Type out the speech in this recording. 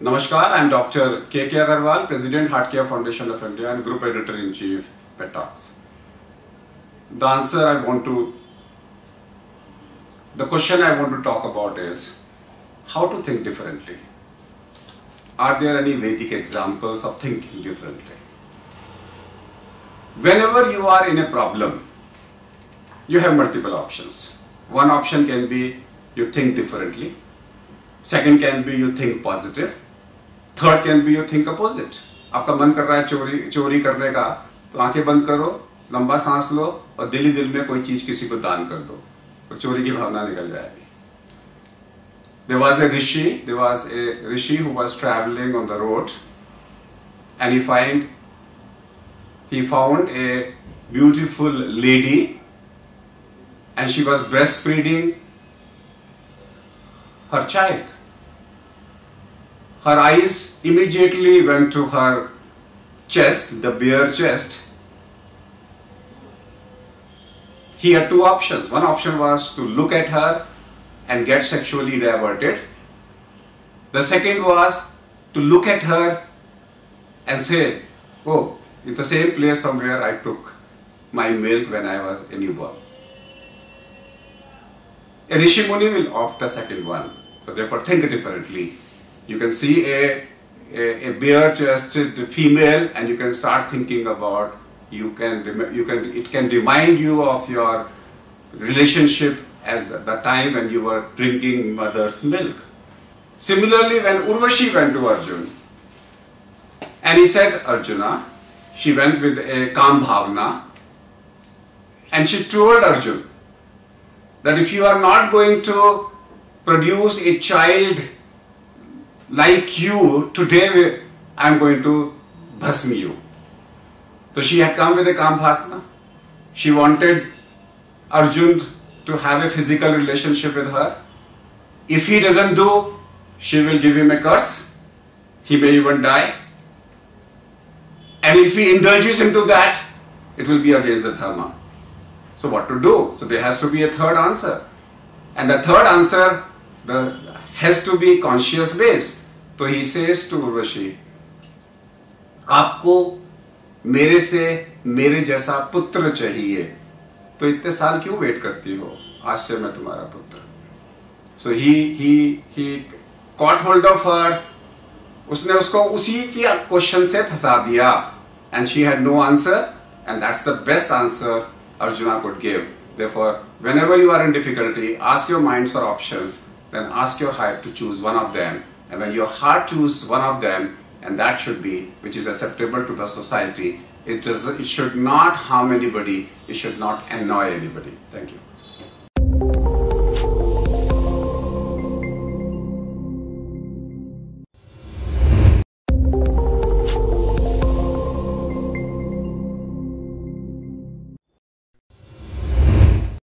Namaskar, I am Dr. K K Aggarwal, President Heart Care Foundation of India and Group Editor-in-Chief, MEDtalks. The question I want to talk about is how to think differently. Are there any Vedic examples of thinking differently? Whenever you are in a problem, you have multiple options. One option can be you think differently. Second can be you think positive. Third can be you think opposite. आपका मन कर रहा है चोरी करने का, तो आंखें बंद करो, लंबा सांस लो और दिल ही दिल में कोई चीज किसी को दान कर दो, तो चोरी की भावना निकल जाएगी. There was a rishi who was traveling on the road, and he found a beautiful lady, and she was breastfeeding her child. Her eyes immediately went to her chest, the bare chest. He had two options. One option was to look at her and get sexually diverted. The second was to look at her and say, oh, it's the same place from where I took my milk when I was a newborn. A Rishi Muni will opt the second one. So therefore think differently. You can see a bare-chested female and you can start thinking about, it can remind you of your relationship at the time when you were drinking mother's milk. Similarly, when Urvashi went to Arjun and he said, Arjuna, she went with a Kam Bhavna and she told Arjun that if you are not going to produce a child like you, today I am going to bhasm you. So she had come with a Kam Bhavna. She wanted Arjun to have a physical relationship with her. If he doesn't do, she will give him a curse. He may even die. And if he indulges into that, it will be against the dharma. So what to do? So there has to be a third answer. And the third answer has to be conscious based. So he says to Urvashi, आपको मेरे से मेरे जैसा पुत्र चाहिए, तो इतने साल क्यों वेट करती हो? आज से मैं तुम्हारा पुत्र. So he caught hold of her. उसने उसको उसी की क्वेश्चन से फंसा दिया, and she had no answer, and that's the best answer Arjuna could give. Therefore, whenever you are in difficulty, ask your minds for options, then ask your heart to choose one of them. And when your heart chooses one of them, and that should be which is acceptable to the society, it should not harm anybody, it should not annoy anybody. Thank you.